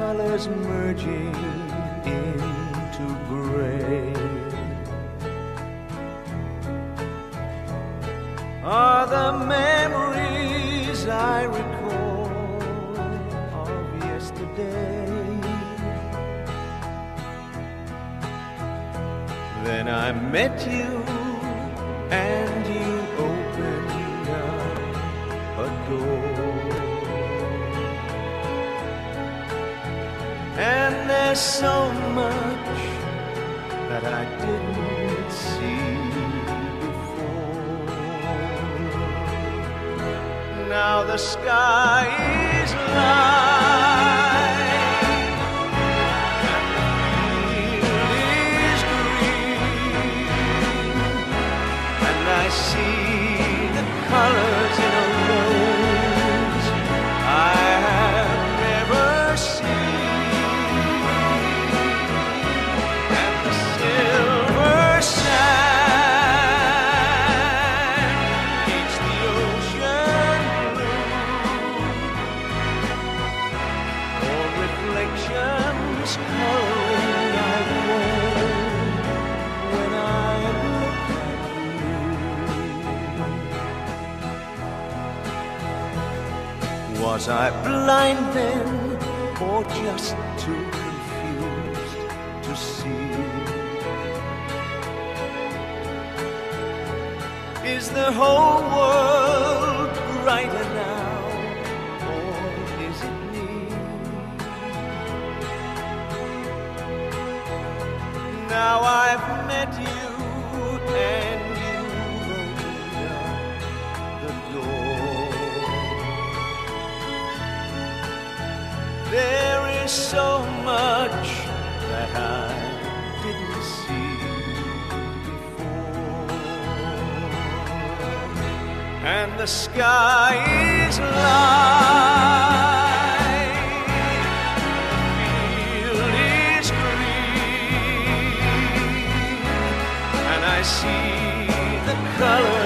colors merging into gray are the memories I recall of yesterday. Then I met you and you opened up a door, and there's so much that I didn't see before. Now the sky is light and the field is green, and I see the colors in a rose I have never seen, and the silver sand meets the ocean blue, or reflections coloring like gold when I look at you. Was I blind then, or just too confused to see? Is the whole world brighter now, or is it me? Now I've met you and you opened up the door. There is so much that I didn't see before, and the sky is light, the field is green, and I see the colors